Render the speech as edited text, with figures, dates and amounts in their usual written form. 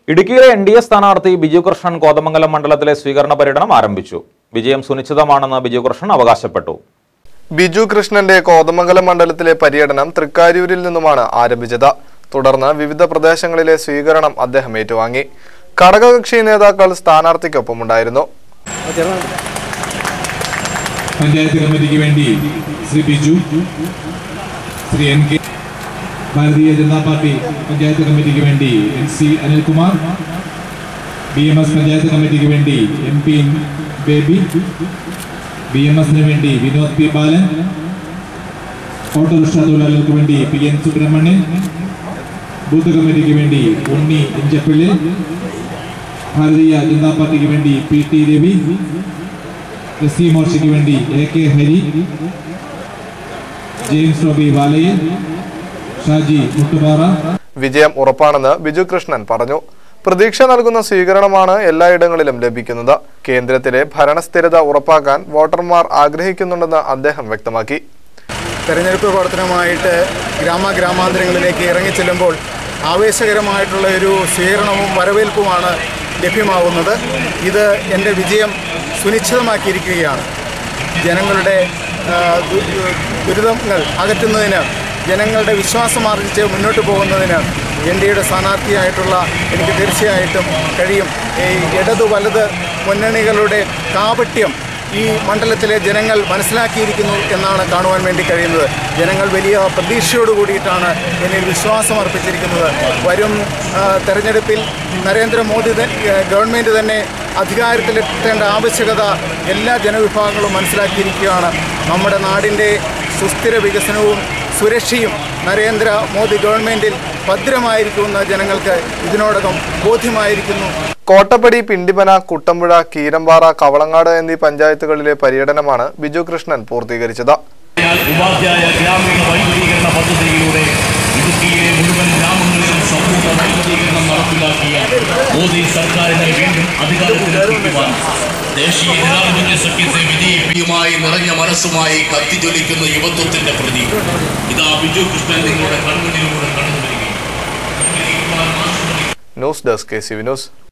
ഇടുക്കിയിലെ NDA സ്ഥാനാർത്ഥി ബിജു കൃഷ്ണൻ കോതമംഗലം മണ്ഡലത്തിലെ സ്വീകരണ പര്യടനം ആരംഭിച്ചു. വിജയം സുനിശ്ചിതമാണെന്ന് ബിജു കൃഷ്ണൻ അവകാശപ്പെട്ടു. ബിജു കൃഷ്ണന്റെ കോതമംഗലം മണ്ഡലത്തിലെ പര്യടനം തൃക്കാരൂരിൽ നിന്നുമാണ് ആരംഭിച്ചത്. തുടർന്ന് വിവിധ പ്രദേശങ്ങളിലെ സ്വീകരണം അദ്ദേഹം ഏറ്റുവാങ്ങി. ഘടകകക്ഷി നേതാക്കൾ സ്ഥാനാർത്ഥിക്കൊപ്പമുണ്ടായിരുന്നു. പഞ്ചായത്ത് കമ്മിറ്റിക്ക് വേണ്ടി ശ്രീ ബിജു, ശ്രീ NK, ഭാരതീയ ജനതാ പാർട്ടി പഞ്ചായത്ത് കമ്മിറ്റിക്ക് വേണ്ടി NC അനിൽകുമാർ, BMS പഞ്ചായത്ത് കമ്മിറ്റിക്ക് വേണ്ടി MP ബേബി, BMSന് വേണ്ടി വിനോദ് P ബാലൻ, ഓട്ടോറിക്ഷ തൊഴിലാളികൾക്ക് വേണ്ടി PN സുബ്രഹ്മണ്യൻ, ബൂത്ത് കമ്മിറ്റിക്ക് വേണ്ടി ഉണ്ണി ഇഞ്ചപ്പള്ളി, ഭാരതീയ ജനതാ പാർട്ടിക്ക് വേണ്ടി PT രവി, SC മോർച്ചയ്ക്ക് വേണ്ടി AK ഹരി, ജെയിംസ് റോബി വാലയിൽ, ഷാജി മുട്ടുപാറ. വിജയം ഉറപ്പാണെന്ന് ബിജു കൃഷ്ണൻ പറഞ്ഞു. പ്രതീക്ഷ നൽകുന്ന സ്വീകരണമാണ് എല്ലായിടങ്ങളിലും ലഭിക്കുന്നത്. കേന്ദ്രത്തിലെ ഭരണസ്ഥിരത ഉറപ്പാക്കാൻ വോട്ടർമാർ ആഗ്രഹിക്കുന്നുണ്ടെന്ന് അദ്ദേഹം വ്യക്തമാക്കി. തെരഞ്ഞെടുപ്പ് പ്രവർത്തനമായിട്ട് ഗ്രാമാന്തരങ്ങളിലേക്ക് ഇറങ്ങിച്ചെല്ലുമ്പോൾ ആവേശകരമായിട്ടുള്ള ഒരു സ്വീകരണവും വരവേൽപ്പുമാണ് ലഭ്യമാകുന്നത്. ഇത് എൻ്റെ വിജയം സുനിശ്ചിതമാക്കിയിരിക്കുകയാണ്. ജനങ്ങളുടെ ദുരിതങ്ങൾ അകറ്റുന്നതിന്, ജനങ്ങളുടെ വിശ്വാസം ആർജിച്ച് മുന്നോട്ട് പോകുന്നതിന് NDAയുടെ സ്ഥാനാർത്ഥിയായിട്ടുള്ള എനിക്ക് തീർച്ചയായിട്ടും കഴിയും. ഈ ഇടതു വലത് മുന്നണികളുടെ കാപട്യം ഈ മണ്ഡലത്തിലെ ജനങ്ങൾ മനസ്സിലാക്കിയിരിക്കുന്നു എന്നാണ് കാണുവാൻ വേണ്ടി കഴിയുന്നത്. ജനങ്ങൾ വലിയ പ്രതീക്ഷയോട് കൂടിയിട്ടാണ് എന്നിൽ വിശ്വാസം അർപ്പിച്ചിരിക്കുന്നത്. വരും തെരഞ്ഞെടുപ്പിൽ നരേന്ദ്രമോദി ഗവൺമെൻറ് തന്നെ അധികാരത്തിലെത്തേണ്ട ആവശ്യകത എല്ലാ ജനവിഭാഗങ്ങളും മനസ്സിലാക്കിയിരിക്കുകയാണ്. നമ്മുടെ നാടിൻ്റെ സുസ്ഥിര വികസനവും സുരക്ഷയും നരേന്ദ്രമോദി ഗവൺമെൻറ്റിൽ ഭദ്രമായിരിക്കുമെന്ന് ജനങ്ങൾക്ക് ഇതിനോടകം ബോധ്യമായിരിക്കുന്നു. കോട്ടപ്പടി, പിണ്ടിമന, കുട്ടമ്പുഴ, കീരമ്പാറ, കവളങ്ങാട് എന്നീ പഞ്ചായത്തുകളിലെ പര്യടനമാണ് ബിജു കൃഷ്ണൻ പൂർത്തീകരിച്ചത്. ഉപാധ്യായ ഗ്രാമീണ വൈദ്യുതീകരണ പദ്ധതിയിലൂടെ ഇടുക്കിയിലെ മുഴുവൻ ഗ്രാമങ്ങളിലും സമ്പൂർണ്ണ വൈദ്യുതീകരണം നടപ്പിലാക്കിയ മോദി സർക്കാരിനെ വീണ്ടും അധികാരത്തിലെത്തിക്കുവാൻ ദേശീയ ജനാധിപത്യ സഖ്യത്തെ വിജയിപ്പിയുമായി നിറഞ്ഞ മനസ്സുമായി കത്തിജ്വലിക്കുന്ന യുവത്വത്തിന്റെ പ്രതീകം ഇതാ ബിജു കൃഷ്ണൻ നിങ്ങളുടെ കൺമുന്നിലൂടെ കടന്നു വരികയാണ്. News desk KCV news.